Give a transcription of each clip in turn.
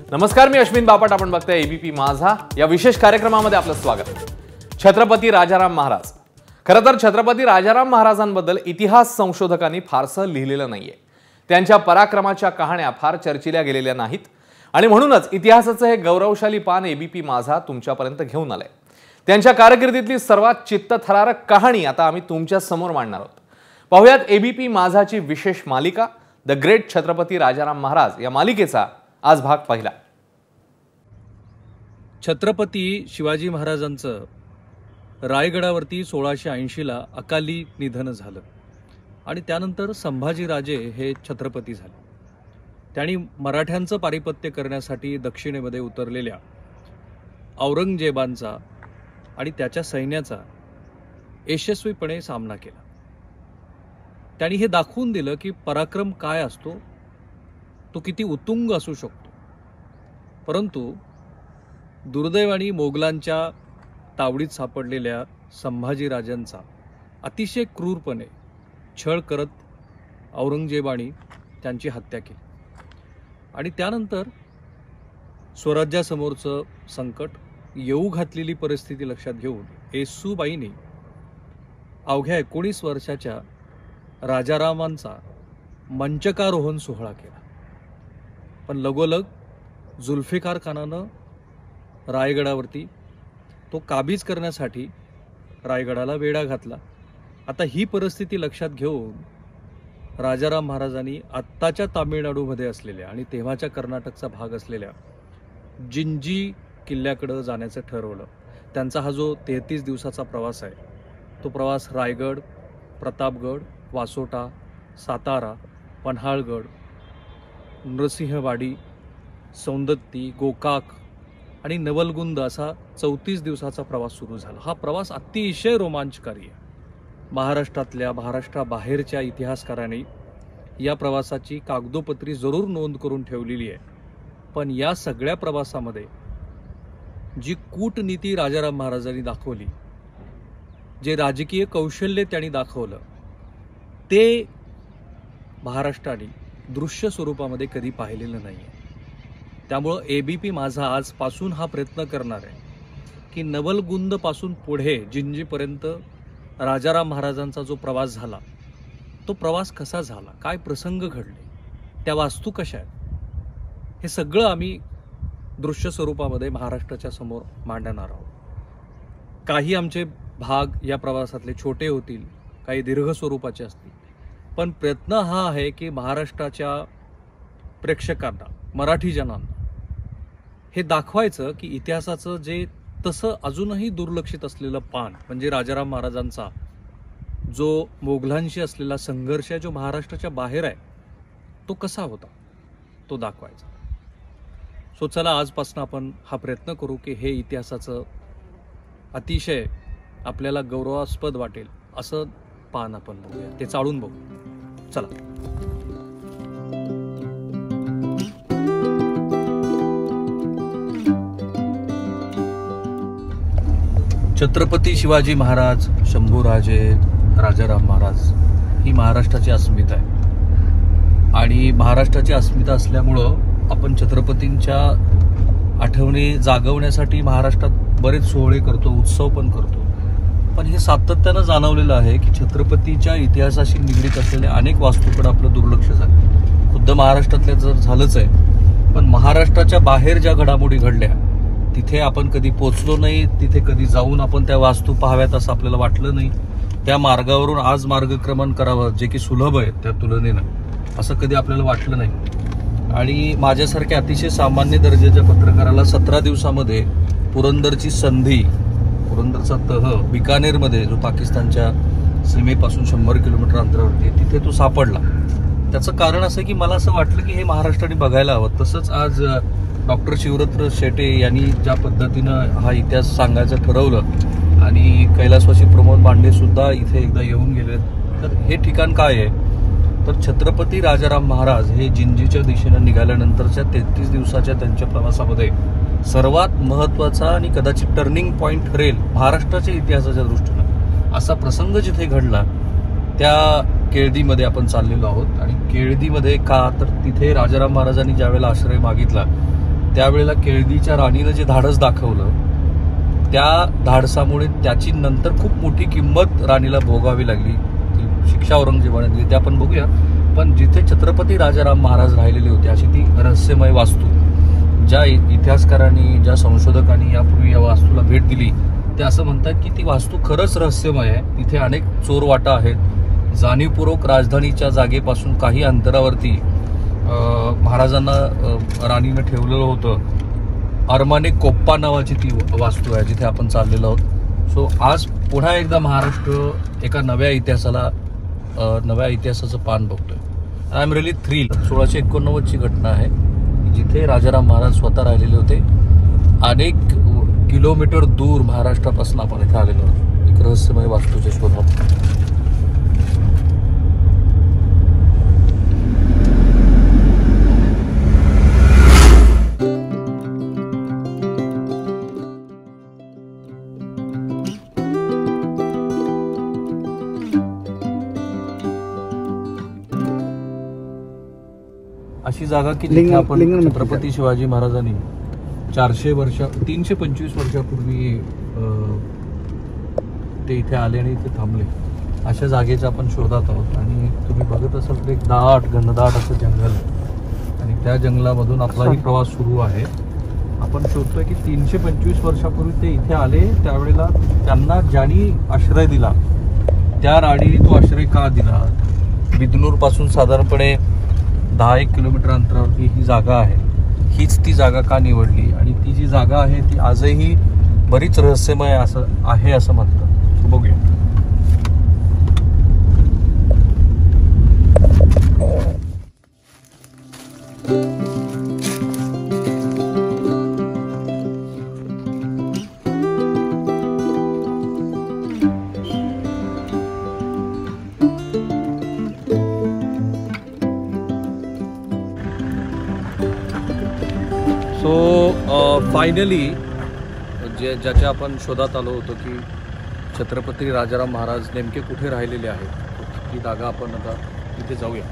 नमस्कार, मी अश्विन बापट. आपण बघताय एबीपी माझा. या विशेष कार्यक्रमामध्ये आपलं स्वागत. छत्रपती राजाराम महाराज. खरं तर छत्रपती राजाराम महाराजांबद्दल इतिहास संशोधकांनी फारसं लिहिलेलं नाहीये. त्यांच्या पराक्रमाच्या कहाण्या फार चर्चिल्या गेलेल्या नाहीत आणि म्हणूनच इतिहासाचं हे गौरवशाली पान एबीपी माझा तुमच्यापर्यंत घेऊन आलंय. त्यांच्या कारकिर्दीतली सर्वात चित्तथरारक कहाणी आता आम्ही तुमच्या समोर मांडणार आहोत. पाहुयात एबीपी माझाची विशेष मालिका द ग्रेट छत्रपती राजाराम महाराज या मालिकेचा आज भाग पहिला. छत्रपती शिवाजी महाराजांचं रायगडावरती 1680ला अकाली निधन झालं आणि त्यानंतर संभाजीराजे हे छत्रपती झाले. त्यांनी मराठ्यांचं पारिपत्य करण्यासाठी दक्षिणेमध्ये उतरलेल्या औरंगजेबांचा आणि त्याच्या सैन्याचा यशस्वीपणे सामना केला. त्यांनी हे दाखवून दिलं की पराक्रम काय असतो, तो किती उत्तुंग असू शकतो. परंतु दुर्दैवाने मोगलांच्या तावडीत सापडलेल्या संभाजीराजांचा अतिशय क्रूरपणे छळ करत औरंगजेबाने त्यांची हत्या केली आणि त्यानंतर स्वराज्यासमोरचं संकट, येऊ घातलेली परिस्थिती लक्षात घेऊन येसूबाईंनी अवघ्या 19 वर्षाच्या राजारामांचा मंचकारोहण सोहळा केला. पण लगोलग जुल्फिकार खानानं रायगडावरती तो काबीज करण्यासाठी रायगडाला वेढा घातला. आता ही परिस्थिती लक्षात घेऊन राजाराम महाराजांनी आत्ताच्या तामिळनाडूमध्ये असलेल्या आणि तेव्हाच्या कर्नाटकचा भाग असलेल्या जिंजी किल्ल्याकडे जाण्याचं ठरवलं. त्यांचा हा जो 33 दिवसाचा प्रवास आहे, तो प्रवास रायगड, प्रतापगड, वासोटा, सातारा, पन्हाळगड, नृसिंहवाडी, सौंदत्ती, गोकाक आणि नवलगुंद असा 34 दिवसाचा प्रवास सुरू झाला. हा प्रवास अतिशय रोमांचकारी आहे. महाराष्ट्राबाहेरच्या इतिहासकारांनी या प्रवासाची कागदोपत्री जरूर नोंद करून ठेवलेली आहे. पण या सगळ्या प्रवासामध्ये जी कूटनीती राजाराम महाराजांनी दाखवली, जे राजकीय कौशल्य त्यांनी दाखवलं, ते महाराष्ट्राने दृश्य स्वरूपामध्ये कधी पाहिलेलं नाही आहे. त्यामुळं एबीपी माझा आजपासून हा प्रयत्न करणार आहे की नवलगुंदपासून पुढे जिंजीपर्यंत राजाराम महाराजांचा जो प्रवास झाला, तो प्रवास कसा झाला, काय प्रसंग घडले, त्या वास्तू कशा आहेत, हे सगळं आम्ही दृश्य स्वरूपामध्ये महाराष्ट्राच्या समोर मांडणार आहोत. काही आमचे भाग या प्रवासातले छोटे होतील, काही दीर्घ स्वरूपाचे असतील. पण प्रयत्न हा आहे की महाराष्ट्राच्या प्रेक्षकांना, मराठी जनांना हे दाखवायचं की इतिहासाचं जे तसं अजूनही दुर्लक्षित असलेलं पान म्हणजे राजाराम महाराजांचा जो मोगलांशी असलेला संघर्ष जो महाराष्ट्राच्या बाहेर आहे, तो कसा होता, तो दाखवायचा. सो चला, आजपासून आपण हा प्रयत्न करू की हे इतिहासाचं अतिशय आपल्याला गौरवास्पद वाटेल असं पान आपण बघूया, ते चाळून बघू. चला. छत्रपती शिवाजी महाराज, शंभूराजे, राजाराम महाराज ही महाराष्ट्राची अस्मिता आहे आणि महाराष्ट्राची अस्मिता असल्यामुळं आपण छत्रपतींच्या आठवणी जागवण्यासाठी महाराष्ट्रात बरेच सोहळे करतो, उत्सव पण करतो. पण हे सातत्यानं जाणवलेलं आहे की छत्रपतीच्या इतिहासाशी निगडीत असलेल्या अनेक वास्तूकडे आपलं दुर्लक्ष झालं. खुद्द महाराष्ट्रातल्या जर झालंच आहे, पण महाराष्ट्राच्या बाहेर ज्या घडामोडी घडल्या तिथे आपण कधी पोचलो नाही, तिथे कधी जाऊन आपण त्या वास्तू पाहाव्यात असं आपल्याला वाटलं नाही. त्या मार्गावरून आज मार्गक्रमण करावं, जे की सुलभ आहे त्या तुलनेनं, असं कधी आपल्याला वाटलं नाही. आणि माझ्यासारख्या अतिशय सामान्य दर्जाच्या पत्रकाराला 17 दिवसामध्ये पुरंदरची संधी, पुरंदरचा तह बिकानेरमध्ये जो पाकिस्तानच्या सीमेपासून 100 किलोमीटर अंतरावरती, तिथे तो सापडला. त्याचं कारण असं की मला असं वाटलं की हे महाराष्ट्राने बघायला हवं. तसंच आज डॉक्टर शिवरत्र शेटे यांनी ज्या पद्धतीनं हा इतिहास सांगायचं ठरवलं आणि कैलासवासी प्रमोद बांडे सुद्धा इथे एकदा येऊन गेले. तर हे ठिकाण काय आहे, तर छत्रपती राजाराम महाराज हे जिंजीच्या दिशेनं निघाल्यानंतरच्या 33 दिवसाच्या त्यांच्या प्रवासामध्ये सर्वात महत्त्वाचा आणि कदाचित टर्निंग पॉईंट ठरेल महाराष्ट्राच्या इतिहासाच्या दृष्टीनं असा प्रसंग जिथे घडला, त्या केळदीमध्ये आपण चाललेलो आहोत. आणि केळदीमध्ये का, तर तिथे राजाराम महाराजांनी ज्यावेळेला आश्रय मागितला त्यावेळेला केळदीच्या राणीनं जे धाडस दाखवलं त्या धाडसामुळे त्याची नंतर खूप मोठी किंमत राणीला भोगावी लागली, ती शिक्षा औरंगजेबाने दिली, ते आपण बघूया. पण जिथे छत्रपती राजाराम महाराज राहिलेले होते अशी ती रहस्यमय वास्तू, ज्या इतिहासकारांनी ज्या संशोधकांनी यापूर्वी या वास्तूला भेट दिली ते असं म्हणतात की ती वास्तू खरंच रहस्यमय आहे. तिथे अनेक चोरवाटा आहेत. जाणीवपूर्वक राजधानीच्या जागेपासून काही अंतरावरती महाराजांना राणीनं ठेवलेलं होतं. अरमाने कोप्पा नावाची ती वास्तू आहे जिथे आपण चाललेलो आहोत. सो आज पुन्हा एकदा महाराष्ट्र एका नव्या इतिहासाचं पान बघतोय. I am really thrill. 1689ची घटना आहे जिथे राजाराम महाराज स्वतः राहिलेले होते. अनेक किलोमीटर दूर महाराष्ट्रापासून आपण इथे आलेलो आहोत एक रहस्यमय वास्तूच्या शोधात. अशी जागा की जिथे आपण छत्रपती शिवाजी महाराजांनी 325 वर्षापूर्वी ते इथे आले आणि इथे थांबले. अशा जागेचा आपण शोधात आहोत. आणि तुम्ही बघत असाल तर एक घनदाट असं जंगल आणि त्या जंगलामधून आपलाही प्रवास सुरू आहे. आपण शोधतोय की 325 वर्षापूर्वी ते इथे आले, त्यावेळेला त्यांना ज्यांनी आश्रय दिला त्या राणीने तो आश्रय का दिला. बिदनूर पासून साधारणपणे 10-1 किलोमीटर अंतरावरती ही जागा आहे. हीच ती जागा का निवडली आणि ती जी जागा आहे ती आजही बरीच रहस्यमय आहे असं म्हणतात. बघूया. सो फायनली ज्याच्या आपण शोधात आलो होतो की छत्रपती राजाराम महाराज नेमके कुठे राहिलेले आहेत, ती जागा आपण आता तिथे जाऊया.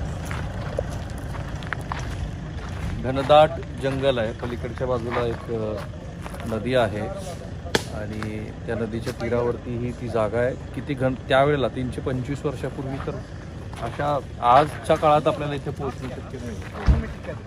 घनदाट जंगल आहे. पलीकडच्या बाजूला एक नदी आहे आणि त्या नदीच्या तीरावरती ही ती जागा आहे. किती त्यावेळेला 325 वर्षापूर्वी तर अशा आजच्या काळात आपल्याला इथे पोहोचणं शक्य नाही.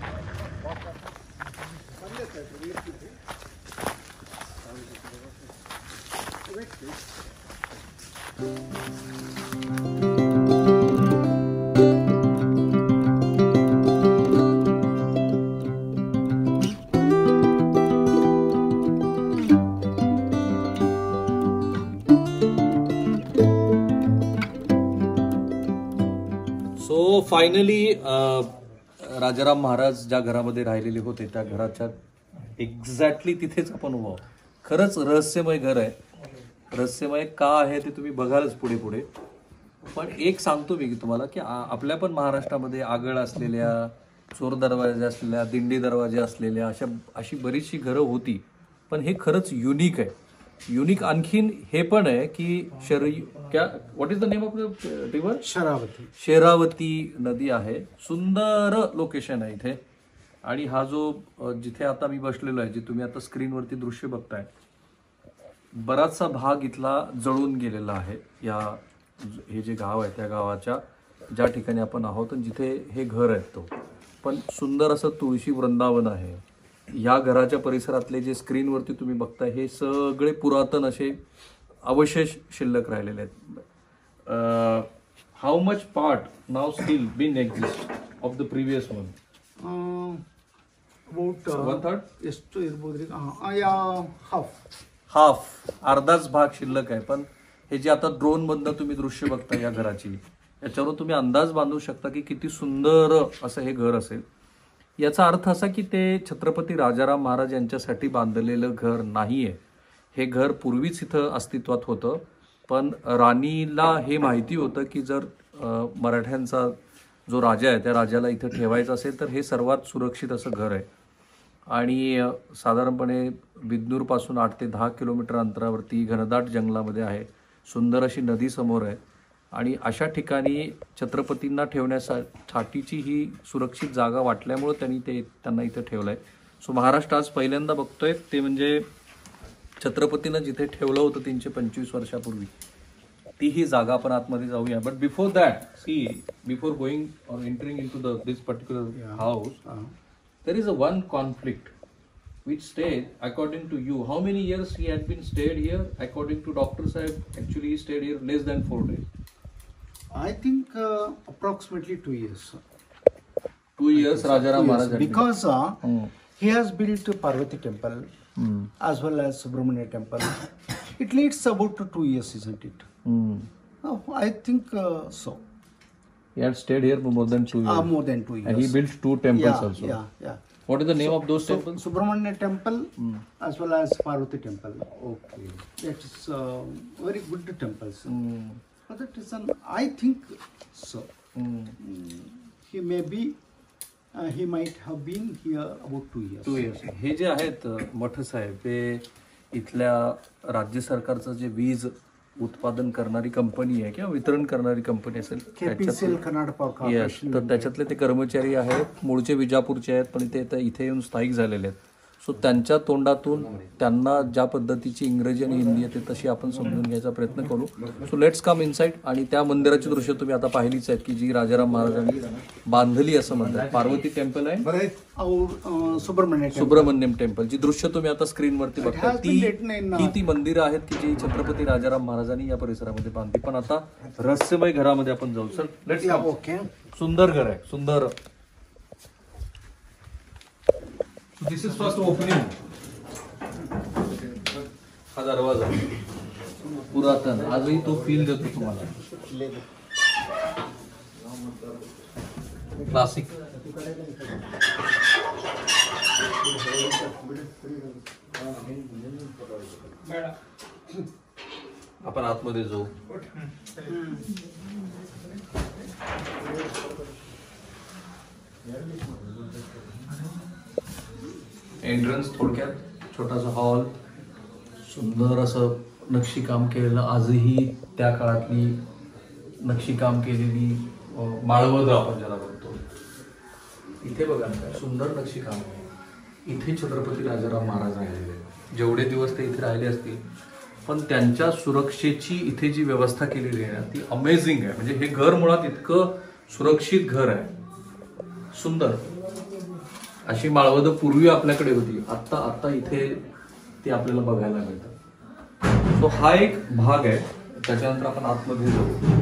सो फायनली राजाराम महाराज ज्या घरामध्ये राहिलेले होते त्या घराच्या एक्झॅक्टली तिथेच आपण उभा आहोत. खरंच रहस्यमय घर आहे. रहस्यमय का आहे ते तुम्ही बघालच पुढे पुढे. पण एक सांगतो मी की तुम्हाला की आपल्या पण महाराष्ट्रामध्ये आगळ असलेल्या, चोर दरवाजे असलेल्या, दिंडी दरवाजे असलेल्या अशी बरीचशी घरं होती. पण हे खरंच युनिक आहे. युनिक आणखीन हे पण आहे की what is the name of the river? Sharavati नदी आहे. सुंदर लोकेशन आहे इथे. आणि हा जो जिथे आता मी बसलेलो आहे, जे तुम्ही आता स्क्रीनवरती दृश्य बघताय, बराचसा भाग इथला जळून गेलेला आहे. हे जे गाव आहे त्या गावाच्या ज्या ठिकाणी आपण आहोत आणि जिथे हे घर आहे तो पण सुंदर असं तुळशी वृंदावन आहे. या घराच्या परिसरातले जे स्क्रीनवरती तुम्ही बघताय हे सगळे पुरातन असे अवशेष शिल्लक राहिलेले आहेत. How much part now still been exist of the previous one? Half अर्धाच भाग शिल्लक आहे. पण हे जे आता ड्रोन मधनं तुम्ही दृश्य बघता या घराची, याच्यावरून तुम्ही अंदाज बांधू शकता की किती सुंदर असं हे घर असेल. याचा अर्थ असा की ते छत्रपती राजाराम महाराज यांच्यासाठी बांधलेलं घर नाहीये. हे घर पूर्वीच इथं अस्तित्वात होतं. पण राणीला हे माहिती होतं की जर मराठ्यांचा जो राजा आहे त्या राजाला इथं ठेवायचं असेल तर हे सर्वात सुरक्षित असं घर आहे. आणि साधारणपणे बिदनूरपासून 8 ते 10 किलोमीटर अंतरावरती घनदाट जंगलामध्ये आहे. सुंदर अशी नदी समोर आहे. आणि अशा ठिकाणी छत्रपतींना ठेवण्यासाठीची ही सुरक्षित जागा वाटल्यामुळे त्यांना इथे ठेवलं आहे. सो महाराष्ट्र आज पहिल्यांदा बघतोय ते म्हणजे छत्रपतीनं जिथे ठेवलं होतं 325 वर्षापूर्वी ती ही जागा आपण आतमध्ये जाऊया. But before that see before going or entering into this particular house there is a one conflict which stayed according to you. How many years he had been stayed here? According to Dr. Saib, actually he stayed here less than 4 days. I think approximately 2 years. 2 years Rajaram Maharaj had been. Because he has built Parvati temple as well as Subramania temple. It needs about 2 years, isn't it? I think so. He had stayed here for more than 2 years. More than 2 years. And he built 2 temples also. Yeah. What is the name of those temples? Subramania temple as well as Parvati temple. Okay. That is very good temples. For that reason, I think so. He may be, he might have been here about 2 years. 2 years. हे जे आहेत मठ साहेब हे इथल्या राज्य सरकारचं जे वीज उत्पादन करणारी कंपनी आहे किंवा वितरण करणारी कंपनी असेल KPCL Karnataka Power yes, Corporation. तर त्याच्यातले ते कर्मचारी आहेत, मूळचे विजापूरचे आहेत, पण ते इथे येऊन स्थायिक झालेले आहेत. सो त्यांच्या तोंडातून त्यांना ज्या पद्धतीची इंग्रजी आणि हिंदी येते तशी आपण समजून घ्यायचा प्रयत्न करू. So let's come inside. आणि त्या मंदिराची दृश्य तुम्ही आता पाहिलीच आहेत की जी राजाराम महाराजांनी बांधली असं म्हणतात. पार्वती टेम्पल आहे, सुब्रमण्यम टेम्पल, जी दृश्य तुम्ही आता स्क्रीनवरती बघताय ती मंदिरं आहेत की जी छत्रपती राजाराम महाराजांनी या परिसरामध्ये बांधली. पण आता रहस्यमय घरामध्ये आपण जाऊ. Sir let's come. Okay. सुंदर घर आहे, सुंदर. This is first opening. हा दरवाजा पुरातन आजही तो फील देतो तुम्हाला. क्लासिक. आपण आतमध्ये जाऊ. एंट्रन्स थोडक्यात छोटासा हॉल, सुंदर असं नक्षीकाम केलेलं, आजही त्या काळातली नक्षीकाम केलेली माळवद आपण ज्याला बघतो. इथे बघा काय सुंदर नक्षीकाम आहे. इथे छत्रपती राजाराम महाराज राहिलेले, जेवढे दिवस ते इथे राहिले असतील, पण त्यांच्या सुरक्षेची इथे जी व्यवस्था केलेली आहे ती अमेझिंग आहे. म्हणजे हे घर मुळात इतकं सुरक्षित घर आहे, सुंदर. अशी माळवद पूर्वी आपल्याकडे होती, आता इथे ती आपल्याला बघायला मिळतात. तो हा एक भाग आहे. त्याच्यानंतर आपण आतमध्ये जाऊ.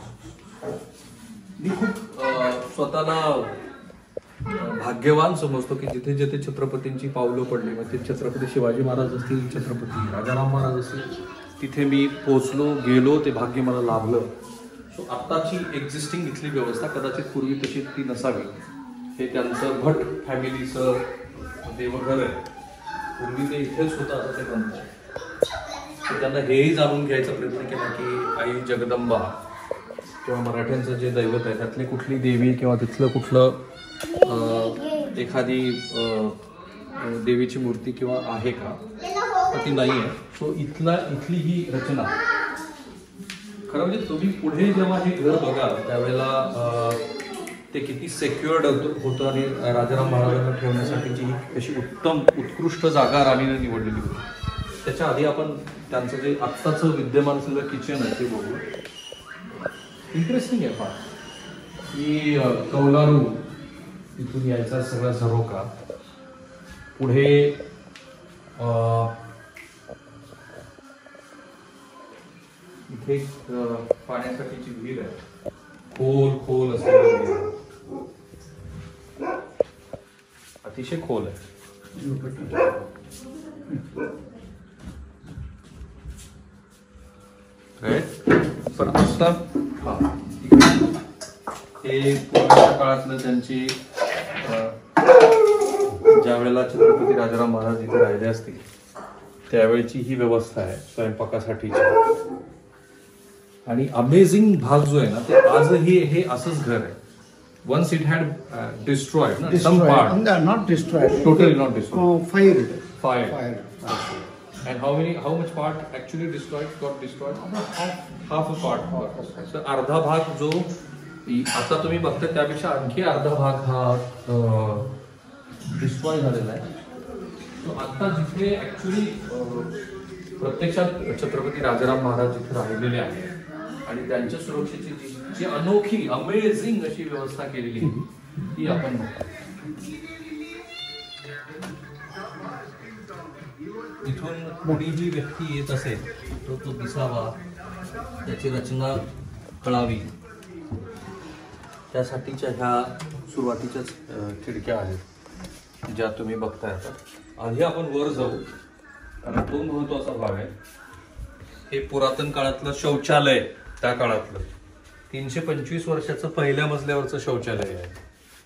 मी खूप स्वतःला भाग्यवान समजतो की जिथे जिथे छत्रपतींची पावलं पडली, मग ते छत्रपती शिवाजी महाराज असतील, छत्रपती राजाराम महाराज असतील, तिथे मी पोचलो, गेलो, ते भाग्य मला लाभलं. सो आत्ताची एक्झिस्टिंग इथली व्यवस्था कदाचित पूर्वी तशी ती नसावी. हे त्यांचं भट फॅमिलीचं देवघर आहे. पूर्वी ते इथेच होतं, असं ते म्हणतात. तर त्यांना हेही जाणून घ्यायचा प्रयत्न केला की आई जगदंबा किंवा मराठ्यांचं जे दैवत आहे त्यातली कुठली देवी किंवा तिथलं कुठलं एखादी देवीची मूर्ती किंवा आहे का, तर ती नाही आहे. सो इथली ही रचना खरं म्हणजे तुम्ही पुढे जेव्हा हे घर बघाल त्यावेळेला ते किती सेक्युअर्ड होतं आणि राजाराम महाराजांना ठेवण्यासाठीची अशी उत्कृष्ट जागा राणीने निवडलेली होती. त्याच्या आधी आपण त्यांचं जे आत्ताचं विद्यमान असलेलं किचन आहे ते बघू. इंटरेस्टिंग आहे फार की कौलारू तिथून यायचा सगळा झरोका, पुढे इथे पाण्यासाठीची विहीर आहे, खोल असलेली विहीर, अतिशय खोल आहे. पण आता हे पूर्वीच्या काळातलं त्यांची ज्या वेळेला छत्रपती राजाराम महाराज इथे राहिले असतील त्यावेळेची ही व्यवस्था आहे स्वयंपाकासाठीची. आणि अमेझिंग भाग जो आहे ना ते आजही हे असंच घर आहे. Once it had destroyed, no? Some part. Not destroyed. Totally not destroyed. Fired. And how much part actually destroyed? Got destroyed? Half a part. So अर्धा भाग जो आता तुम्ही बघताय त्यापेक्षा आणखी अर्धा भाग हा डिस्ट्रॉय झालेला आहे. आता जिथे ऍक्च्युली प्रत्यक्षात छत्रपती राजाराम महाराज जिथे राहिलेले आहेत आणि त्यांच्या सुरक्षेची जी अनोखी अमेझिंग अशी व्यवस्था केलेली आहे ती आपण बघू. इथून कोणीही व्यक्ती येत असेल तर तो दिसावा, त्याची रचना कळावी, त्यासाठीच्या ह्या सुरुवातीच्याच खिडक्या आहेत ज्या तुम्ही बघताय. आता आधी आपण वर जाऊ, कारण तो महत्वाचा भाग आहे. हे पुरातन काळातलं शौचालय, त्या काळातलं 325 वर्षाचं पहिल्या मजल्यावरचं शौचालय आहे.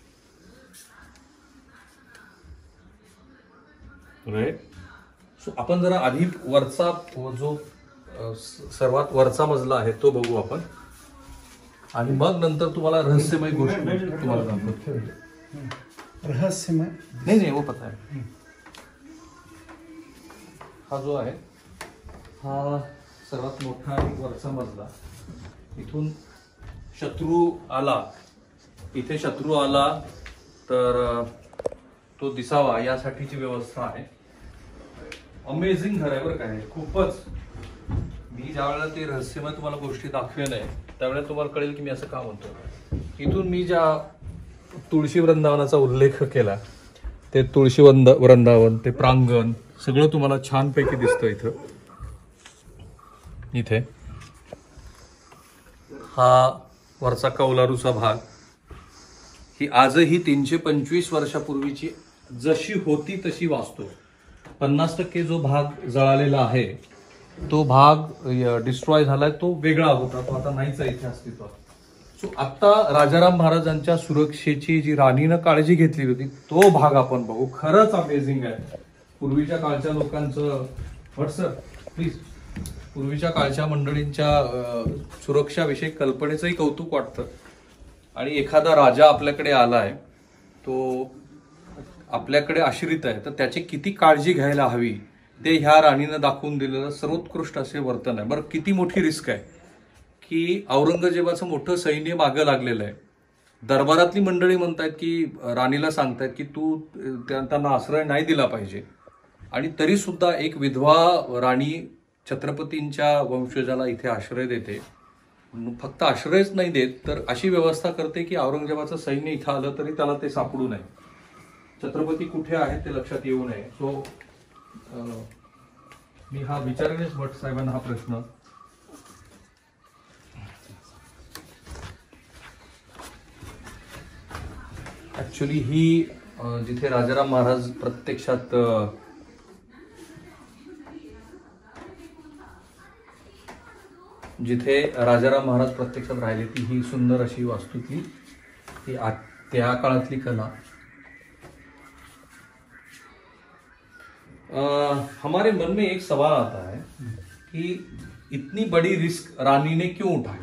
राईट. सो आपण जरा आधी वरचा जो सर्वात वरचा मजला आहे तो बघू आपण, आणि मग नंतर तुम्हाला रहस्यमय गोष्टी तुम्हाला दाखवतो. रहस्यमय नाही वो पता है. हा जो आहे हा सर्वात मोठा आणि वरचा मजला. इथून शत्रू आला, इथे शत्रू आला तर तो दिसावा यासाठीची व्यवस्था आहे. अमेझिंग घर आहे बरं काय, खूपच. मी ज्या वेळेला ते रहस्यमय तुम्हाला गोष्टी दाखवेल आहे त्यावेळेला तुम्हाला कळेल की मी असं का म्हणतो. इथून मी ज्या तुळशी वृंदावनाचा उल्लेख केला ते तुळशी वृंदावन, ते प्रांगण सगळं तुम्हाला छानपैकी दिसतं इथं. इथे हा वरचा कौलारूचा भाग, ही आजही 325 वर्षापूर्वीची जशी होती तशी वास्तू. 50% जो भाग जळालेला आहे तो भाग डिस्ट्रॉय झालाय, तो वेगळा होता, तो आता नाहीच आहे इथे अस्तित्वात. सो आता राजाराम महाराजांच्या सुरक्षेची जी राणीनं काळजी घेतली होती तो भाग आपण बघू. खरंच अमेझिंग आहे. पूर्वीच्या काळच्या लोकांचं सर प्लीज, पूर्वीच्या काळच्या मंडळींच्या सुरक्षाविषयी कल्पनेचंही कौतुक वाटतं. आणि एखादा राजा आपल्याकडे आलाय, तो आपल्याकडे आश्रित आहे, तर त्याची किती काळजी घ्यायला हवी ते ह्या राणीनं दाखवून दिलेलं सर्वोत्कृष्ट असे वर्तन आहे. बरं, किती मोठी रिस्क आहे की औरंगजेबाचं मोठं सैन्य मागं लागलेलं आहे. दरबारातली मंडळी म्हणतायत की राणीला सांगतायत की तू त्यांना आश्रय नाही दिला पाहिजे, आणि तरी सुद्धा एक विधवा राणी छत्रपतींच्या वंशजाला इथे आश्रय देते. फक्त आश्रयच नाही देत तर अशी व्यवस्था करते की औरंगजेबाचं सैन्य इथं आलं तरी त्याला ते सापडू नये, छत्रपती कुठे आहेत ते लक्षात येऊ नये. सो मी हा विचारेनच भट साहेबांना हा प्रश्न. ऍक्च्युली ही जिथे राजाराम महाराज प्रत्यक्षात राहिले ती ही सुंदर अशी वास्तूतली ती त्या काळातली कला. हमारे मन में एक सवाल आता है कि इतनी बड़ी रिस्क रानी ने क्यों उठाई?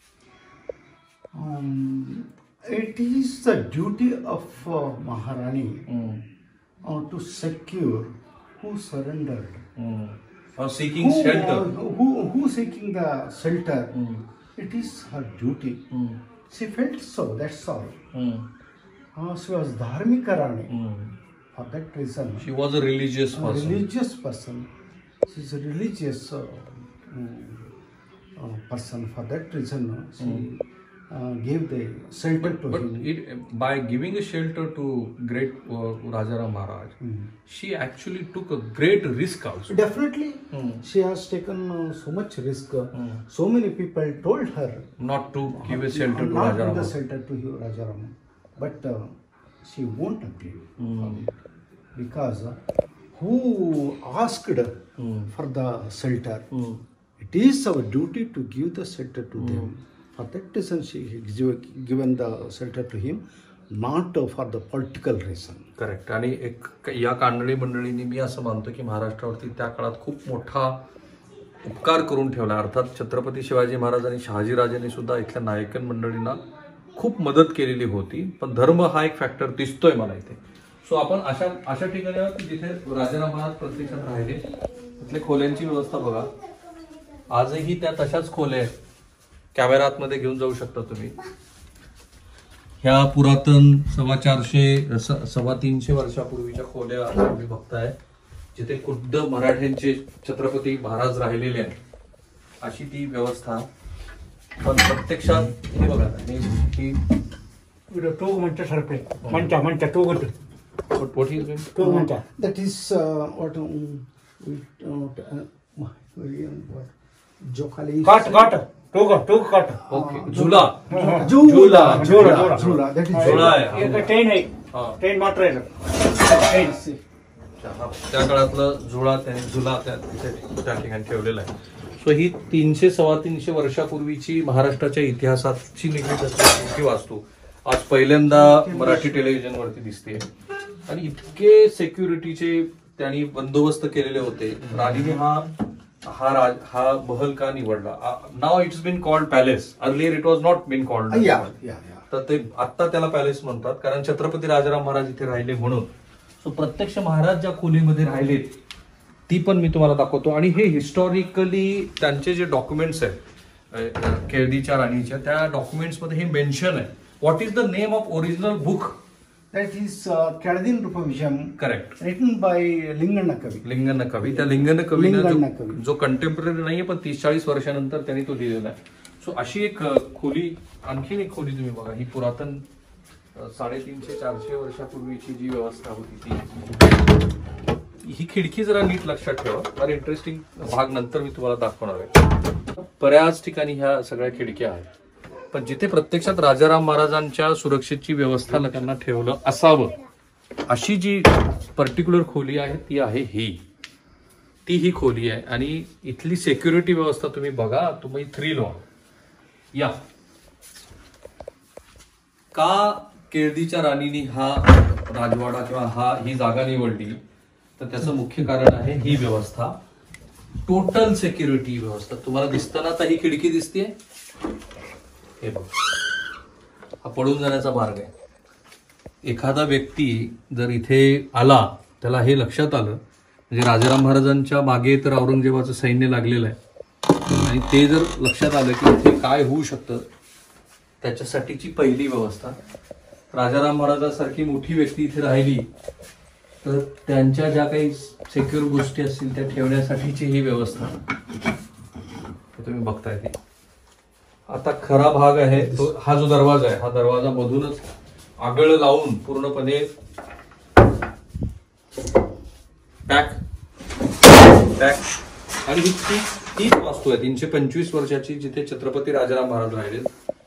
It is the duty of Maharani to secure who surrendered. Or seeking shelter. Who seeking the shelter. It is her duty. She felt so, that's all. She was Dharmika Rani. For that reason. She was a religious person. Religious person. She is a religious person. For that reason, she gave the shelter to him. By giving a shelter to great Rajaram Maharaj, she actually took a great risk also. Definitely, she has taken so much risk. So many people told her not to give a shelter to not Rajaram. give the shelter to Rajaram, but she won't agree because who asked for the shelter? It is our duty to give the shelter to them. For that reason, she has given the shelter to him, not for the political reason. Correct. आणि एक या कांडळी मंडळींनी मी असं मानतो की महाराष्ट्रावरती त्या काळात खूप मोठा उपकार करून ठेवला. अर्थात छत्रपती शिवाजी महाराज आणि शहाजीराजांनी सुद्धा इथल्या नायकन मंडळींना खूप मदत केलेली होती. पण धर्म हा एक फॅक्टर दिसतोय मला इथे. सो आपण अशा ठिकाणी आहोत की जिथे राजाराम महाराज प्रत्यक्षात राहिले. तिथल्या खोल्यांची व्यवस्था बघा. आजही त्या तशाच खोल्या आहेत. कॅमेरा आतमध्ये घेऊन जाऊ शकता तुम्ही. ह्या पुरातन 250-300 वर्षापूर्वीच्या खोल्या तुम्ही बघताय. जिथे खुद्द मराठ्यांचे छत्रपती महाराज राहिलेले आहेत अशी ती व्यवस्था. पण प्रत्यक्षात हे बघा ही टोग म्हणता सारखे म्हणता टोग टोग म्हणता That is what Jokali. काट टोग काट. ओके झुला Jula. Jula. Jula. That is झुला आहे. एक ट्रेन आहे हा. ट्रेन मात्र आहे ट्रेन. त्या काळातलं झुला त्या ठिकाणी ठेवलेला आहे. सो ही 300-325 वर्षापूर्वीची महाराष्ट्राच्या इतिहासाची निगडीत असलेली मोठी वास्तू आज पहिल्यांदा मराठी टेलिव्हिजनवरती दिसते. आणि इतके सिक्युरिटीचे त्यांनी बंदोबस्त केलेले होते. राणीने हा महल का निवडला. Now it's been called palace. Earlier it was not been called. Yeah. तर ते आत्ता त्याला पॅलेस म्हणतात कारण छत्रपती राजाराम महाराज इथे राहिले म्हणून. सो प्रत्यक्ष महाराज ज्या खोलीमध्ये राहिलेत ती पण मी तुम्हाला दाखवतो. आणि हे हिस्टॉरिकली त्यांचे जे डॉक्युमेंट्स आहेत केळदीच्या राणीच्या त्या डॉक्युमेंट्स मध्ये हे मेन्शन आहे. What is the name of original book. That is Keladin Rupavisham. Correct. Written by Lingana Kavi. Lingana Kavi. त्या लिंगन कवीनं लिंगन कवी. जो कंटेम्पररी नाहीये पण 30-40 वर्षानंतर त्यांनी तो लिहिलेला आहे. सो अशी एक खोली, आणखीन एक खोली तुम्ही बघा. ही पुरातन 350-400 वर्षापूर्वीची जी व्यवस्था होती ती. ही खिडकी जरा नीट लक्षात ठेवा. फार इंटरेस्टिंग भाग नंतर मी तुम्हाला दाखवणार आहे. बऱ्याच ठिकाणी ह्या सगळ्या खिडक्या आहेत पण जिथे प्रत्यक्षात राजाराम महाराजांच्या सुरक्षेची व्यवस्था लोकांना ठेवलं असावं अशी जी पर्टिक्युलर खोली आहे ती आहे ही खोली आहे. आणि इथली सेक्युरिटी व्यवस्था तुम्ही बघा. तुम्ही 3 लॉ या का केळदीच्या राणीने हा राजवाडा किंवा ही जागा निवडली तर त्याचं मुख्य कारण आहे ही व्यवस्था. टोटल सिक्युरिटी व्यवस्था. तुम्हाला दिसताना आता ही खिडकी दिसते. हे बघ हा पडून जाण्याचा मार्ग आहे. एखादा व्यक्ती जर इथे आला त्याला हे लक्षात आलं म्हणजे राजाराम महाराजांच्या मागे तर औरंगजेबाचं सैन्य लागलेलं आहे आणि ते जर लक्षात आलं की इथे काय होऊ शकतं त्याच्यासाठीची पहिली व्यवस्था. राजाराम महाराजांसारखी मोठी व्यक्ती इथे राहिली तर त्यांच्या ज्या काही सिक्युअर गोष्टी असतील त्या ठेवण्यासाठीची ही व्यवस्था तुम्ही बघताय. ती आता खरा भाग आहे तो हा जो दरवाजा आहे. हा दरवाजा मधूनच आगळ लावून पूर्णपणे पॅक आणि ही तीच वास्तू आहे 325 वर्षाची जिथे छत्रपती राजाराम महाराज राहिले.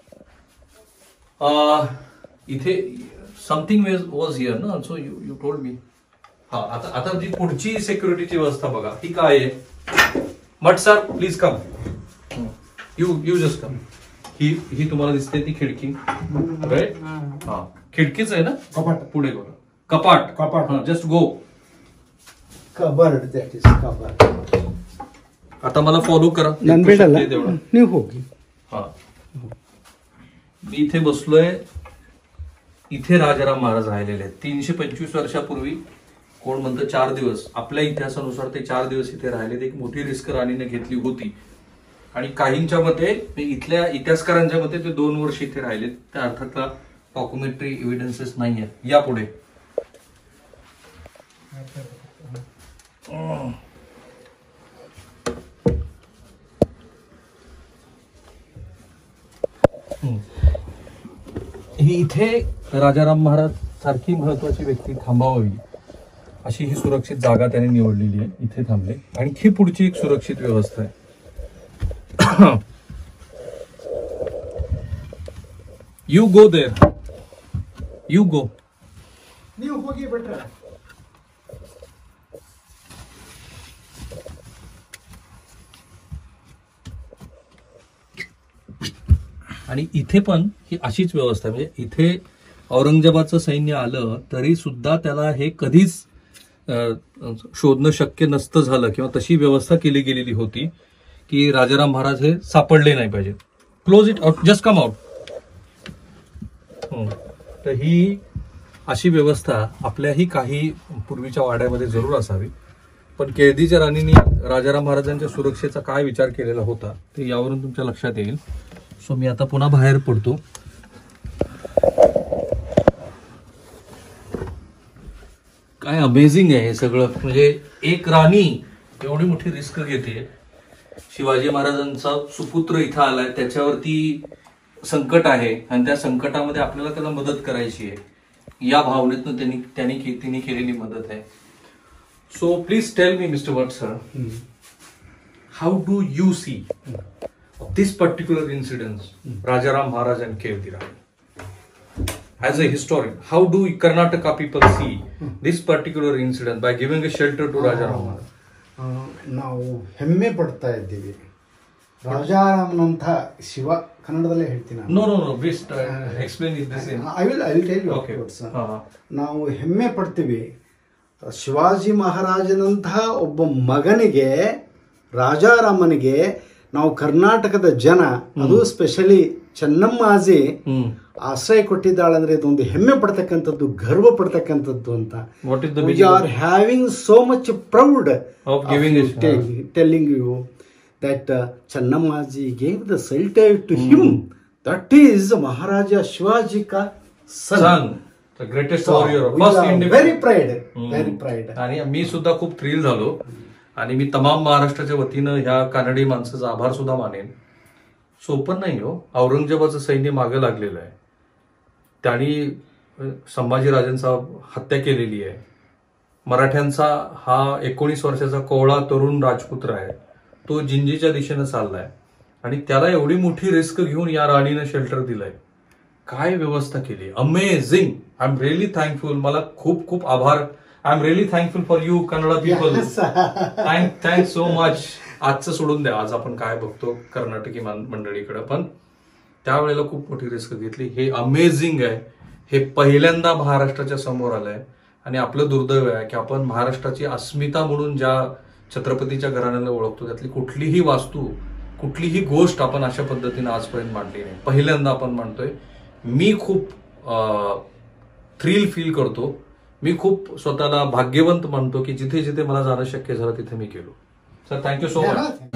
इथे समथिंग वॉज हिअर ना. So you told me. हा आता जी पुढची सिक्युरिटीची व्यवस्था बघा ती काय आहे. मट sir please come. You just come. ही तुम्हाला दिसते ती खिडकी राईट. हा खिडकीच आहे ना. कपाट. पुढे बघा कपाट. Just go. Cupboard. That is cupboard. आता मला फॉलो करा. नंबेडाला न्यू होगी. हा मी इथे बसलोय. इथे राजाराम महाराज राहिलेले आहेत 325 वर्षापूर्वी. कोण म्हणतं 4 दिवस. आपल्या इतिहासानुसार ते 4 दिवस इथे राहिले. एक मोठी रिस्क राणीने घेतली होती आणि काहींच्या मते इथल्या इतिहासकारांच्या मते ते 2 वर्ष इथे राहिलेत. त्या अर्थातला डॉक्युमेंटरी एव्हिडन्सेस नाही आहेत. यापुढे ही इथे राजाराम महाराज सारखी महत्वाची व्यक्ती थांबावी अशी ही सुरक्षित जागा त्याने निवडलेली आहे. इथे थांबले. आणि ही पुढची एक सुरक्षित व्यवस्था आहे. You go there. You go. New होगी बेटर. आणि इथे पण ही अशीच व्यवस्था म्हणजे इथे औरंगजेबाचं सैन्य आलं तरी सुद्धा त्याला हे कधीच शोधणं शक्य नसतं झालं किंवा तशी व्यवस्था केली गेलेली होती की राजाराम महाराज हे सापडले नाही पाहिजे. Close it out. Just come out. तर ही अशी व्यवस्था आपल्याही काही पूर्वीच्या वाड्यामध्ये जरूर असावी. पण केळदीच्या राणींनी राजाराम महाराजांच्या सुरक्षेचा काय विचार केलेला होता ते यावरून तुमच्या लक्षात येईल. सो मी आता पुन्हा बाहेर पडतो. काय अमेझिंग आहे हे सगळं. म्हणजे एक राणी एवढी मोठी रिस्क घेते. शिवाजी महाराजांचा सुपुत्र इथं आलाय, त्याच्यावरती संकट आहे आणि त्या संकटामध्ये आपल्याला त्याला मदत करायची आहे, या भावनेतून तिने केलेली मदत आहे. So please tell me mister Bhat sir, how do you see this particular incident, Rajaram Maharaj and Kevadi Rani? As a historian, how do Karnataka people see this particular incident by giving a shelter to Rajaram Maharaj? ನಾವು ಹೆಮ್ಮೆ ಪಡ್ತಾ ಇದ್ದೀವಿ. ರಾಜಾರಾಮನಂಥ ಶಿವ, ಕನ್ನಡದಲ್ಲೇ ಹೇಳ್ತೀನಿ ನಾನು. No, please explain it this in. I will tell you Okay. afterwards. ನಾವು ಹೆಮ್ಮೆ ಪಡ್ತೀವಿ. ಶಿವಾಜಿ ಮಹಾರಾಜನಂತಹ ಒಬ್ಬ ಮಗನಿಗೆ, ರಾಜಾರಾಮನಿಗೆ, ನಾವು ಕರ್ನಾಟಕದ ಜನ, ಅದು ಸ್ಪೆಷಲಿ ಚೆನ್ನಮ್ಮಾಜಿ ಆಶ್ರಯ ಕೊಟ್ಟಿದ್ದಾಳೆ ಅಂದ್ರೆ ಇದೊಂದು ಹೆಮ್ಮೆ ಪಡ್ತಕ್ಕಂಥದ್ದು, ಗರ್ವ ಪಡ್ತಕ್ಕಂಥದ್ದು ಅಂತ. What is the We are having so much proud of giving you, telling you that Channammaji gave the shelter to him. That is Maharaja Shivaji ka son. The greatest warrior of We first are independence. very proud, very proud. आणि मी सुद्धा खूप thrill झालो आणि मी तमाम महाराष्ट्राच्या वतीनं ह्या कानडी माणसाचा आभार सुद्धा मानेन. सोपं नाही हो, औरंगजेबाचं सैन्य मागे लागलेलं आहे. त्यांनी संभाजीराजांचा हत्या केलेली आहे. मराठ्यांचा हा 19 वर्षाचा कोवळा तरुण राजपुत्र आहे, तो जिंजीच्या दिशेनं चाललाय आणि त्याला एवढी मोठी रिस्क घेऊन या राणीनं शेल्टर दिलंय. काय व्यवस्था केली, amazing. I am really thankful. मला खूप खूप आभार. I am really thankful for you Kannada people. Thank so much. आजचं सोडून द्या, आज आपण काय बघतो कर्नाटकी मंडळीकडे, पण त्यावेळेला खूप मोठी रिस्क घेतली. हे अमेझिंग आहे. हे पहिल्यांदा महाराष्ट्राच्या समोर आलंय आणि आपलं दुर्दैव आहे की आपण महाराष्ट्राची अस्मिता म्हणून ज्या छत्रपतीच्या घराण्याला ओळखतो त्यातली कुठलीही वास्तू, कुठलीही गोष्ट आपण अशा पद्धतीने आजपर्यंत मांडली नाही. पहिल्यांदा आपण मांडतोय. मी खूप थ्रिल फील करतो. मी खूप स्वतःला भाग्यवंत मानतो की जिथे जिथे मला जाणं शक्य झालं तिथे मी गेलो. Sir, thank you so much.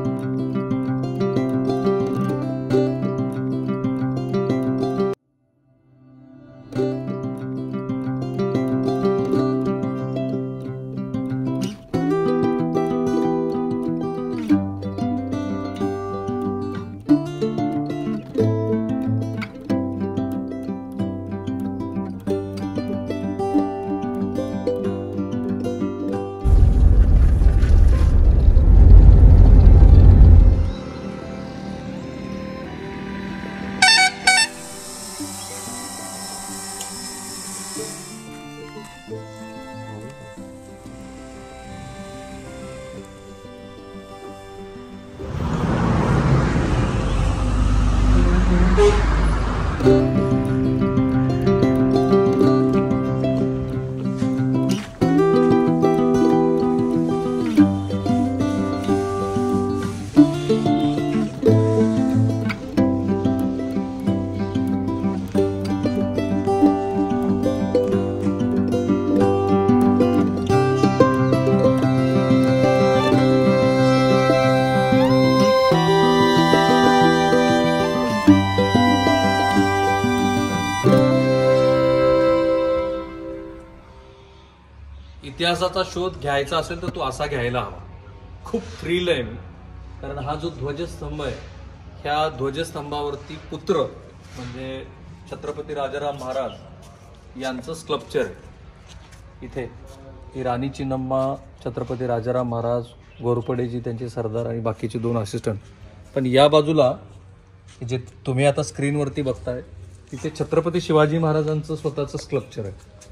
इतिहासाचा शोध घ्यायचा असेल तर तो असा घ्यायला हवा. खूप थ्रिल आहे मी, कारण हा जो ध्वजस्तंभ आहे, ह्या ध्वजस्तंभावरती पुत्र म्हणजे छत्रपती राजाराम महाराज यांचं स्कल्पचर आहे. इथे ही राणी चिन्नम्मा, छत्रपती राजाराम महाराज, घोरपडेजी त्यांचे सरदार आणि बाकीचे 2 असिस्टंट. पण या बाजूला जे तुम्ही आता स्क्रीनवरती बघताय तिथे छत्रपती शिवाजी महाराजांचं स्वतःचं स्कल्पचर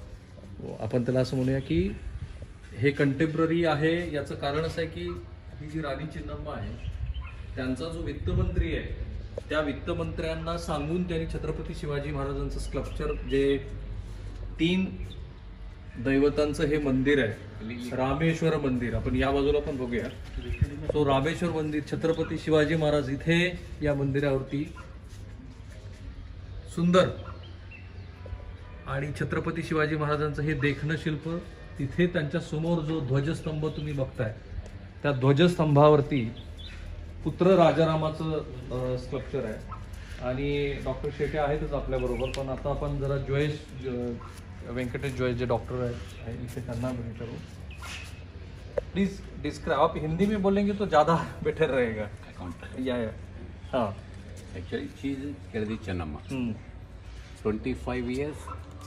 आहे. आपण त्याला असं म्हणूया की हे कंटेम्पररी आहे. याचं कारण असं आहे की ही जी राणी चिन्नम्मा आहे त्यांचा जो वित्तमंत्री आहे त्या वित्तमंत्र्यांना सांगून त्यांनी छत्रपती शिवाजी महाराजांचं स्कल्पचर, जे 3 दैवतांचं हे मंदिर आहे, रामेश्वर मंदिर, आपण या बाजूला पण बघूया. तो रामेश्वर मंदिर, छत्रपती शिवाजी महाराज इथे या मंदिरावरती सुंदर, आणि छत्रपती शिवाजी महाराजांचं हे देखणं शिल्प, तिथे त्यांच्या समोर जो ध्वजस्तंभ तुम्ही बघताय त्या ध्वजस्तंभावरती पुत्र राजारामाचं स्कल्पचर आहे. आणि डॉक्टर शेटे आहेतच आपल्याबरोबर, पण आता आपण जरा वेंकटेश जो जो डॉक्टर है इसे करना विचारू प्लीज डिस्क्राइब. आप हिंदी में बोलेंगे तो ज़्यादा बेटर रहेगा. या हाँ. Actually, she is Keladi Chennamma. 25 years,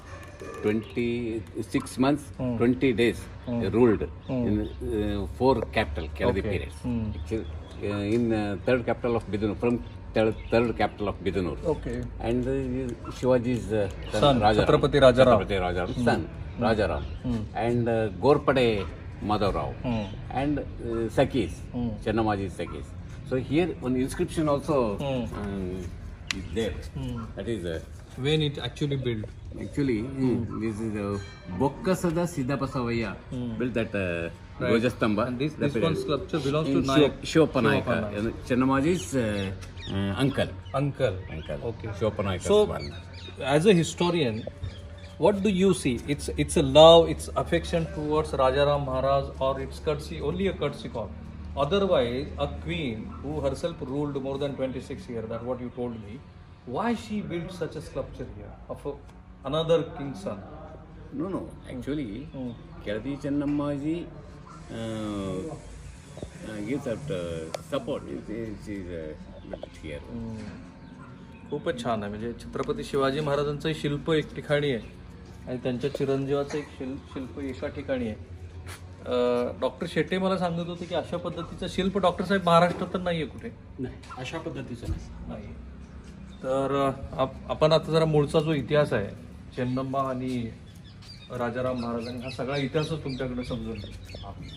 26 months, 20 days ruled in 4 capital Keladi periods. Actually, in third capital of Bidunur, from third capital of Bidunur. Okay. And Shivaji's Son, Rajaram. Chhatrapati Rajaram. Chhatrapati Rajaram, son, Rajaram. And Gorpade Madhavrao. And Sakis, Chennammaji's Sakis. So here one inscription also is there. That is When it actually built. actually this is Bokkasada Siddhapasavaya built that Gojastamba. And this one sculpture belongs to Nayak. Shivapanaika, Chennammaji's uncle. Uncle. Okay. Shivapanaika's So, one. as a historian, what do you see? It's a love, it's affection towards Rajaram Maharaj, or it's courtesy, only a courtesy call. Otherwise, a queen who herself ruled more than 26 years, that's what you told me, why she built such a sculpture here of another king's son? No. Actually, Keladi Chennammaji gives that support. She is built here. खूपच छान आहे. म्हणजे छत्रपती शिवाजी महाराजांचं शिल्प एक ठिकाणी आहे आणि त्यांच्या चिरंजीवाचं एक शिल्प एका ठिकाणी आहे. डॉक्टर शेट्टे मला सांगत होते की अशा पद्धतीचं शिल्प डॉक्टर साहेब महाराष्ट्रात तर नाहीये कुठे. नाही, अशा पद्धतीचं नाही. तर आपण आता जरा मूळचा जो इतिहास आहे चेन्नम्मा आणि राजाराम महाराजांनी, हा सगळा इतिहासच तुमच्याकडे समजून घ्या.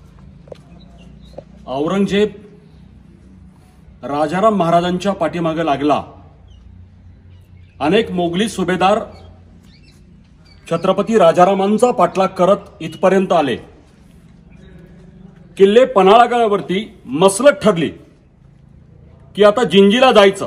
औरंगजेब राजाराम महाराजांच्या पाठीमागे लागला. अनेक मोगली सुभेदार छत्रपती राजारामांचा पाठलाग करत इथपर्यंत आले. किल्ले पन्हाळगडावरती मसलत ठरली की आता जिंजीला जायचं,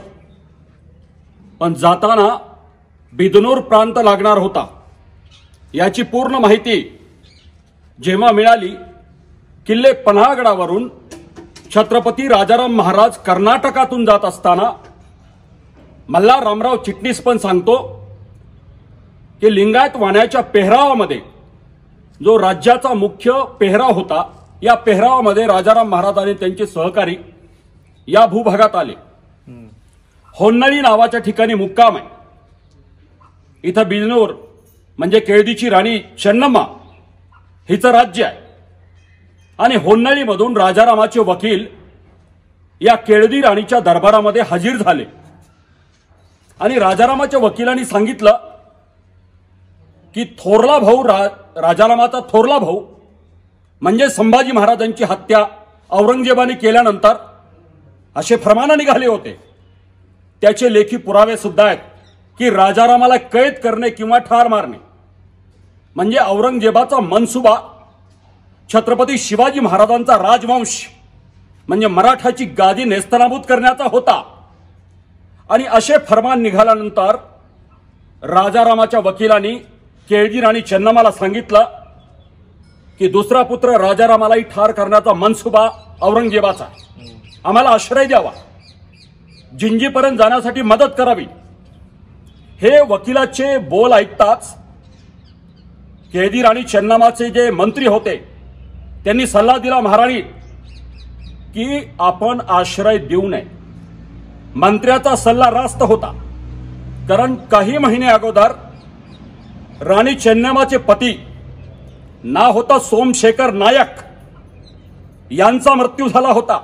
पण जाताना बिदनूर प्रांत लागणार होता. याची पूर्ण माहिती जेव्हा मिळाली, किल्ले पन्हाळगडावरून छत्रपती राजाराम महाराज कर्नाटकातून जात असताना मल्हार रामराव चिटणीस पण सांगतो की लिंगायत वाण्याच्या पेहरावामध्ये जो राज्याचा मुख्य पेहराव होता, या पेहरावामध्ये राजाराम महाराज आणि त्यांचे सहकारी या भूभागात आले. होन्नळी नावाच्या ठिकाणी मुक्काम आहे. इथं बिजनूर म्हणजे केळदीची राणी चेन्नम्मा हिचं राज्य आहे आणि होन्नळीमधून राजारामाचे वकील या केळदी राणीच्या दरबारामध्ये हजीर झाले आणि राजारामाच्या वकिलांनी सांगितलं की थोरला भाऊ राजारामाचा थोरला भाऊ म्हणजे संभाजी महाराजांची हत्या औरंगजेबाने केल्यानंतर असे फरमान निघाले होते. त्याचे लेखी पुरावे सुद्धा आहेत की राजारामाला कैद करणे किंवा ठार मारणे म्हणजे औरंगजेबाचा मनसुबा छत्रपती शिवाजी महाराजांचा राजवंश म्हणजे मराठाची गादी नेस्तनाबूत करण्याचा होता. आणि असे फरमान निघाल्यानंतर राजारामाच्या वकिलांनी केळदी राणी चेन्नम्माला सांगितलं की दुसरा पुत्र राजारामालाही ठार करण्याचा मनसुबा औरंगजेबाचा, आम्हाला आश्रय द्यावा, जिंजीपर्यंत जाण्यासाठी मदत करावी. हे वकिलाचे बोल ऐकताच केळदी राणी चेन्नम्माचे जे मंत्री होते त्यांनी सल्ला दिला महाराणी की आपण आश्रय देऊ नये. मंत्र्याचा सल्ला रास्त होता, कारण काही महिने अगोदर राणी चेन्नम्माचे पती ना होता सोमशेखर नायक यांचा मृत्यू झाला होता.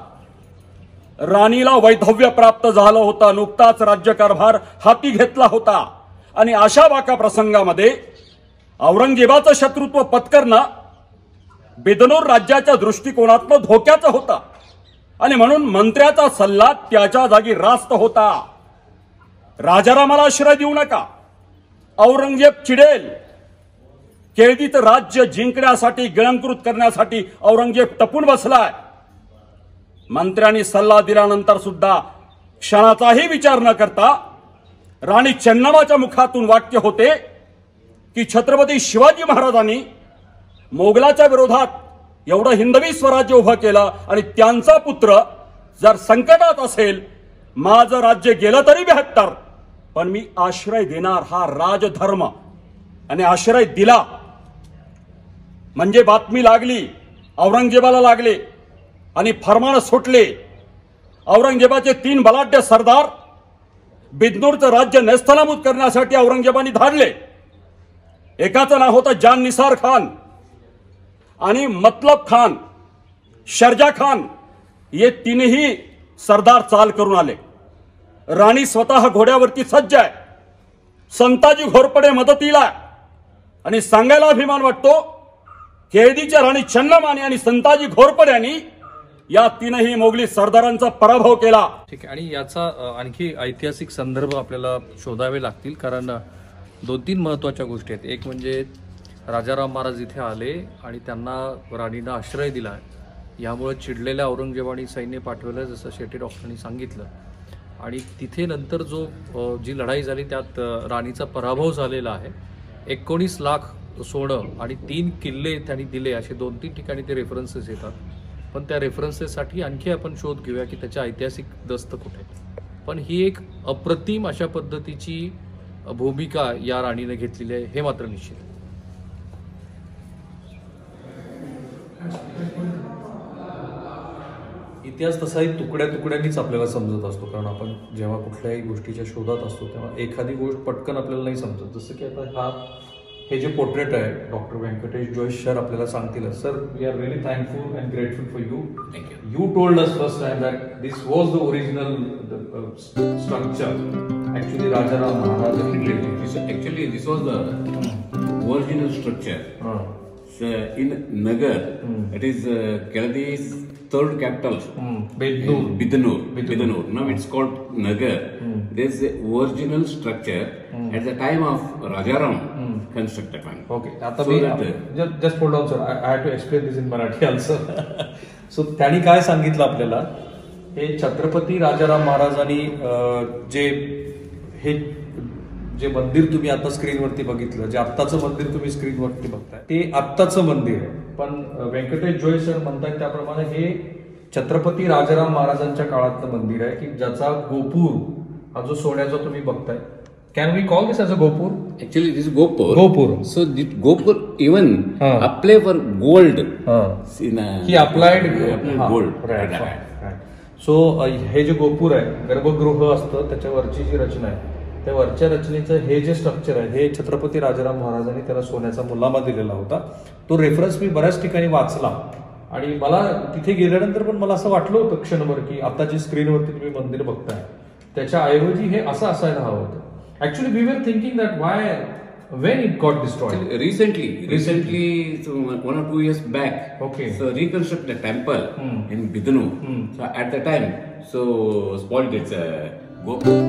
राणीला वैधव्य प्राप्त झालं होतं, नुकताच राज्यकारभार हाती घेतला होता आणि अशा वाका प्रसंगामध्ये औरंगजेबाचं शत्रुत्व पत्करणं बिदनूर राज्याच्या दृष्टिकोनातनं धोक्याचं होतं आणि म्हणून मंत्र्याचा सल्ला त्याच्या जागी रास्त होता. राजारामाला आश्रय देऊ नका, औरंगजेब चिडेल. केळदीचं राज्य जिंकण्यासाठी, गिळंकृत करण्यासाठी औरंगजेब टपून बसलाय. मंत्र्यांनी सल्ला दिल्यानंतर सुद्धा क्षणाचाही विचार न करता राणी चेन्नम्माच्या मुखातून वाक्य होते की छत्रपती शिवाजी महाराजांनी मोगलाच्या विरोधात एवढं हिंदवी स्वराज्य उभं केलं आणि त्यांचा पुत्र जर संकटात असेल, माझं राज्य गेलं तरी 72, पण मी आश्रय देणार, हा राजधर्म आणि आश्रय दिला म्हणजे बातमी लागली, औरंगजेबाला लागले आणि फरमान सुटले. औरंगजेबाचे 3 बलाढ्य सरदार बिदनूरचं राज्य नेस्तनाबूत करण्यासाठी औरंगजेबाने धाडले. एकाचं नाव होतं जान निसार खान आणि मतलब खान, शर्जा खान. हे 3ही सरदार चाल करून आले. राणी स्वतः घोड्यावरती सज्ज आहे. संताजी घोरपडे मदतीला आणि सांगायला अभिमान वाटतो, केळदीच्या राणी चन्नमानी आणि संताजी घोरपडे यांनी या 3ही मोगली सरदारांचा पराभव केला. ठीक आहे. आणि याचा आणखी ऐतिहासिक संदर्भ आपल्याला शोधावे लागतील, कारण 2-3 महत्त्वाच्या गोष्टी आहेत. एक म्हणजे राजाराम महाराज इथे आले आणि त्यांना राणीनं आश्रय दिला. यामुळे चिडलेल्या औरंगजेबाने सैन्य पाठवलं, जसं शेट्टी डॉक्टरांनी सांगितलं. आणि तिथे नंतर जी लढाई झाली त्यात राणीचा पराभव झालेला आहे. 19 लाख सोनं आणि 3 किल्ले त्यांनी दिले, असे 2-3 ठिकाणी ते रेफरन्सेस येतात. पण त्या रेफरन्सेससाठी आणखी आपण शोध घेऊया की त्याच्या ऐतिहासिक दस्त कुठे. पण ही एक अप्रतिम अशा पद्धतीची भूमिका या राणीने घेतलेली आहे, हे मात्र निश्चित. इतिहास तसाही तुकड्या तुकड्यांनीच आपल्याला समजत असतो, कारण आपण जेव्हा कुठल्याही गोष्टीच्या शोधात असतो तेव्हा एखादी गोष्ट पटकन आपल्याला नाही समजत. जसं की आता हे जे पोर्ट्रेट आहे डॉक्टर व्यंकटेश जोयस सर आपल्याला सांगतील. Sir, we are really thankful and grateful for you. You told us first time that this was the original structure. Actually Rajaram Maharaj Actually, this was the original structure. In Nagar, it is Keladi's third capital. Bidanur. Now it's called Nagar. This original structure at the time of Rajaram constructed one. Okay. आता मी just hold on sir. I had to explain this in Marathi also. So त्यांनी काय सांगितलं आपल्याला, हे छत्रपती राजाराम महाराजांनी जे मंदिर तुम्ही आता स्क्रीनवरती बघितलं, जे आत्ताचं मंदिर तुम्ही स्क्रीनवरती बघताय, ते आत्ताचं मंदिर आहे. पण व्यंकटेश जोय सर म्हणतात त्याप्रमाणे हे छत्रपती राजाराम महाराजांच्या काळातलं मंदिर आहे, की ज्याचा गोपूर हा जो सोन्याचा तुम्ही बघताय. Can we call this as a gopura? Actually, this is Gopur. Gopur. So, this Gopur even apply for gold. He applied gold. Right. So, हे जे गोपूर आहे, गर्भगृह असतं, त्याच्यावरची जी रचना आहे, त्या वरच्या रचनेचं हे जे स्ट्रक्चर आहे, हे छत्रपती राजाराम महाराजांनी त्याला सोन्याचा मुलामा दिलेला होता. तो रेफरन्स मी बऱ्याच ठिकाणी वाचला आणि मला तिथे गेल्यानंतर पण मला असं वाटलं होतं क्षणभर की आता जी स्क्रीनवरती तुम्ही मंदिर बघताय त्याच्या ऐवजी हे असं असायला हवं होतं. Actually, we were thinking that when it got destroyed. Recently, so 1 or 2 years back. Okay. So reconstruct the temple in Bidanur. So at the time, so spoiled its Gopur.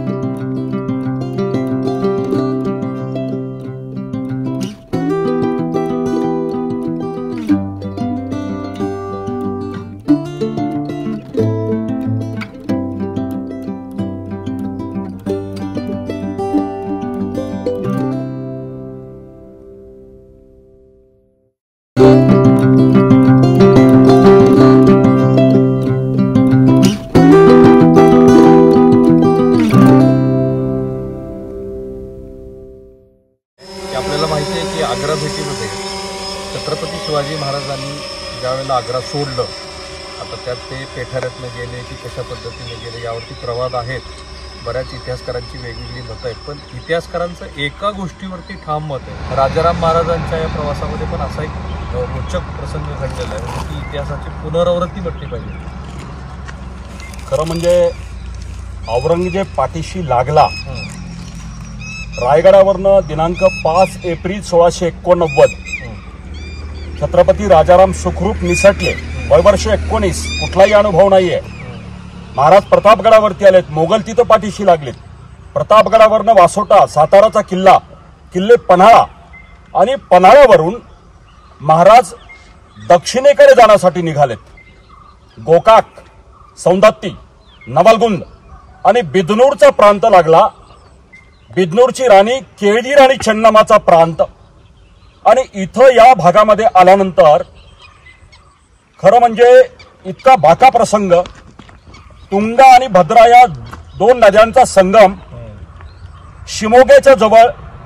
Chhatrapati Shivaji महाराजांनी ज्यावेळेला आग्रा सोडलं, आता त्यात ते पेठाऱ्यातनं गेले की कशा पद्धतीने गेले यावरती प्रवाद आहेत. बऱ्याच इतिहासकारांची वेगवेगळी मतं आहेत, पण इतिहासकारांचं एका गोष्टीवरती ठाम मत आहे. राजाराम महाराजांच्या या प्रवासामध्ये पण असा एक रोचक प्रसंग घडलेला आहे की इतिहासाची पुनरावृत्ती म्हटली पाहिजे. खरं म्हणजे औरंगजेब पाठीशी लागला. रायगडावरनं दिनांक 5 एप्रिल 1689 छत्रपती राजाराम सुखरूप निसटले. वर्ष 19, कुठलाही अनुभव नाहीये. महाराज प्रतापगडावरती आलेत, मोगल तिथं पाठीशी लागलेत. प्रतापगडावरनं वासोटा, साताराचा किल्ले पन्हाळा आणि पन्हाळ्यावरून महाराज दक्षिणेकडे जाण्यासाठी निघालेत. गोकाक, सौंदत्ती, नवलगुंद आणि बिदनूरचा प्रांत लागला. बिदनूरची राणी केळदी राणी चन्नमाचा प्रांत. आणि इथं या भागामध्ये आल्यानंतर खरं म्हणजे इतका बाका प्रसंग, तुंगा आणि भद्रा या 2 नद्यांचा संगम शिमोग्याच्या जवळ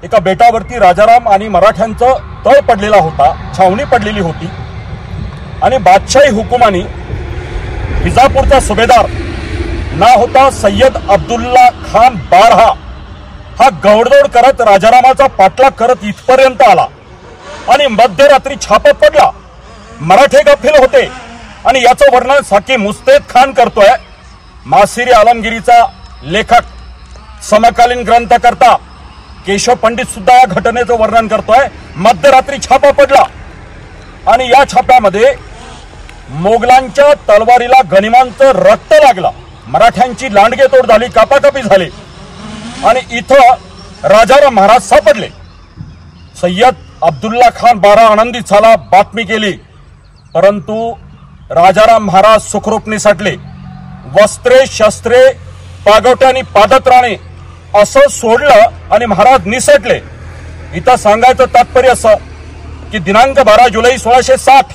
एका बेटावरती राजाराम आणि मराठ्यांचं तळ पडलेला होता, छावणी पडलेली होती आणि बादशाही हुकुमानी विजापूरचा सुभेदार ना होता सय्यद अब्दुल्ला खान बारहा हा गौडदौड करत राजारामाचा पाठलाग करत इथपर्यंत आला आणि मध्यरात्री छापा पडला. मराठे गफील होते आणि याचं वर्णन साकी मुस्तेद खान करतोय. मासिरी आलमगिरीचा लेखक समकालीन ग्रंथकर्ता केशव पंडित सुद्धा या घटनेचं वर्णन करतोय. मध्यरात्री छापा पडला आणि या छाप्यामध्ये मोगलांच्या तलवारीला गनिमांचं रक्त लागला, मराठ्यांची लांडगे तोड झाली, कापाकापी झाली आणि इथं राजाराम महाराज सापडले. सय्यद अब्दुल्ला खान बारा आनंदित झाला, बातमी केली, परंतु राजाराम महाराज सुखरूप निसटले. वस्त्रे शस्त्रे पागवटे आणि पादत्राणे असं सोडलं आणि महाराज निसटले. इथं सांगायचं तात्पर्य असं की दिनांक 12 जुलै 1660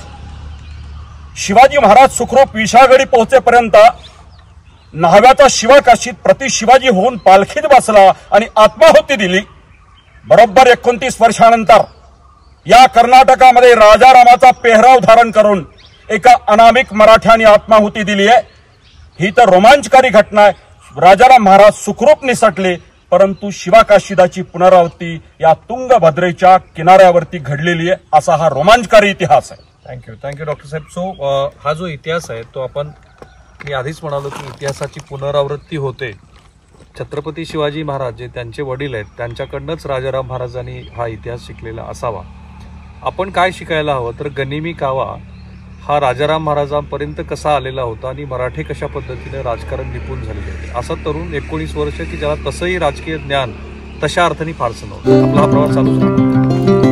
शिवाजी महाराज सुखरूप विशाळगडी पोहोचेपर्यंत न्हाव्याचा शिवा काशीत प्रति शिवाजी होऊन पालखीत बसला आणि आत्माहुती दिली. बरोबर 29 वर्षानंतर या कर्नाटकामध्ये राजारामाचा पेहराव धारण करून एका अनामिक मराठ्याने आत्माहुती दिली आहे. ही तर रोमांचकारी घटना आहे. राजाराम महाराज सुखरूप निसटले, परंतु शिवाकाशीदाची पुनरावृत्ती या तुंगभद्रेच्या किनाऱ्यावरती घडलेली आहे. असा हा रोमांचकारी इतिहास आहे. थँक्यू डॉक्टर साहेब. सो हा जो इतिहास आहे तो मी आधीच म्हणालो की इतिहासाची पुनरावृत्ती होते. छत्रपती शिवाजी महाराज जे त्यांचे वडील आहेत त्यांच्याकडनंच राजाराम महाराजांनी हा इतिहास शिकलेला असावा. आपण काय शिकायला हवं तर गनिमी कावा हा राजाराम महाराजांपर्यंत कसा आलेला होता आणि मराठे कशा पद्धतीने राजकारण निपुण झालेले होते. असा तरुण 19 वर्ष की ज्याला तसंही राजकीय ज्ञान तशा अर्थाने फारसं नव्हतं. आपला हा प्रवास चालूच राहतो.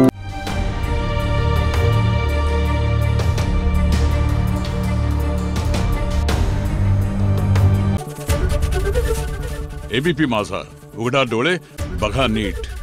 एबीपी माझा, उघडा डोळे बघा नीट.